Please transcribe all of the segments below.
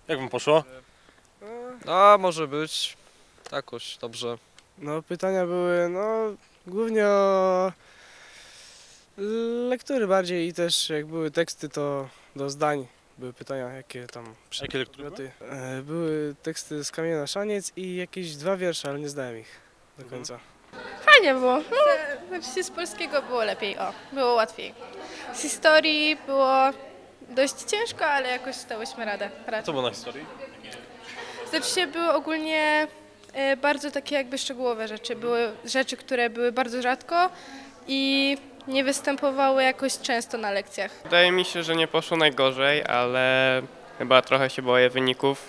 Jak wam poszło? A może być. Jakoś dobrze. No pytania były, głównie o lektury bardziej i też jak były teksty, to do zdań były pytania, jakie tam Jakie lektury przedmioty. Były teksty z Kamienia na Szaniec i jakieś 2 wiersze, ale nie zdałem ich do końca. Fajnie było. Znaczy z polskiego było lepiej, było łatwiej. Z historii było dość ciężko, ale jakoś dałyśmy radę. Co było na historii? Znaczy były ogólnie bardzo takie jakby szczegółowe rzeczy. Były rzeczy, które były bardzo rzadko i nie występowały jakoś często na lekcjach. Wydaje mi się, że nie poszło najgorzej, ale chyba trochę się boję wyników.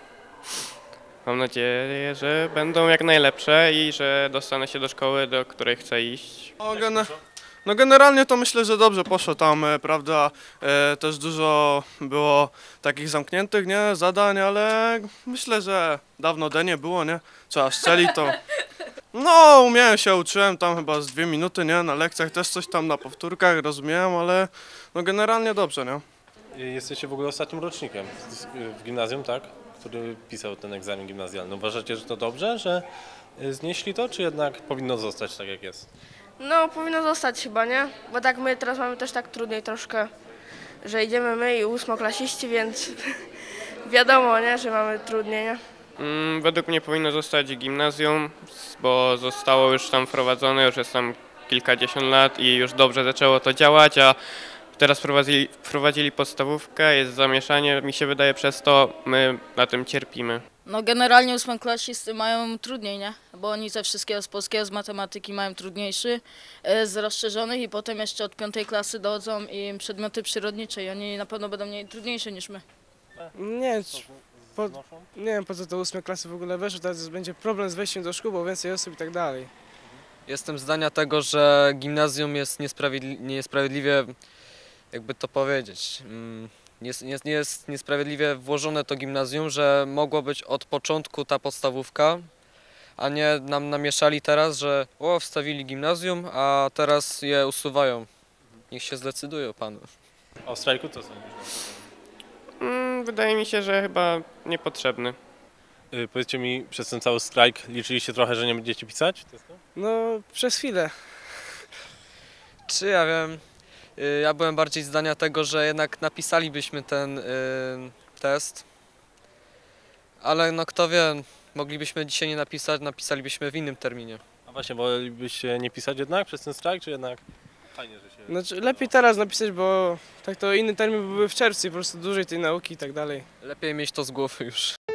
Mam nadzieję, że będą jak najlepsze i że dostanę się do szkoły, do której chcę iść. No generalnie to myślę, że dobrze poszło tam, prawda, też dużo było takich zamkniętych, nie, zadań, ale myślę, że dawno nie było, nie, trzeba strzelić to. No, umiałem się, uczyłem tam chyba z 2 minuty, nie, na lekcjach też coś tam na powtórkach rozumiałem, ale no generalnie dobrze, nie. Jesteście w ogóle ostatnim rocznikiem w gimnazjum, tak? Który pisał ten egzamin gimnazjalny. Uważacie, że to dobrze, że znieśli to, czy jednak powinno zostać tak jak jest? No, powinno zostać chyba, nie? Bo tak my teraz mamy też tak trudniej troszkę, że idziemy my i ósmoklasiści, więc wiadomo, nie, że mamy trudniej, nie? Według mnie powinno zostać gimnazjum, bo zostało już tam wprowadzone, już jest tam kilkadziesiąt lat i już dobrze zaczęło to działać, a teraz wprowadzili podstawówkę, jest zamieszanie, mi się wydaje, przez to my na tym cierpimy. No generalnie ósmoklasisty mają trudniej, nie? Bo oni ze wszystkiego z polskiego, z matematyki mają trudniejszy, z rozszerzonych i potem jeszcze od 5. klasy dochodzą im przedmioty przyrodnicze i oni na pewno będą mieli trudniejsze niż my. Nie, nie wiem po co to 8 klasy w ogóle weszły, teraz będzie problem z wejściem do szkół, bo więcej osób i tak dalej. Jestem zdania tego, że gimnazjum jest niesprawiedliwie, jakby to powiedzieć, jest niesprawiedliwie włożone to gimnazjum, że mogło być od początku ta podstawówka, a nie nam namieszali teraz, że wstawili gimnazjum, a teraz je usuwają. Niech się zdecydują panu. A o strajku co sądzisz? Wydaje mi się, że chyba niepotrzebny. Powiedzcie mi, przez ten cały strajk liczyliście trochę, że nie będziecie pisać? No, przez chwilę. Czy ja wiem, ja byłem bardziej zdania tego, że jednak napisalibyśmy ten test, ale no kto wie, moglibyśmy dzisiaj nie napisać, napisalibyśmy w innym terminie. A właśnie, wolibyście nie pisać jednak przez ten strajk, czy jednak fajnie, że się... Znaczy, lepiej teraz napisać, bo tak to inny termin byłby w czerwcu i po prostu dłużej tej nauki i tak dalej. Lepiej mieć to z głowy już.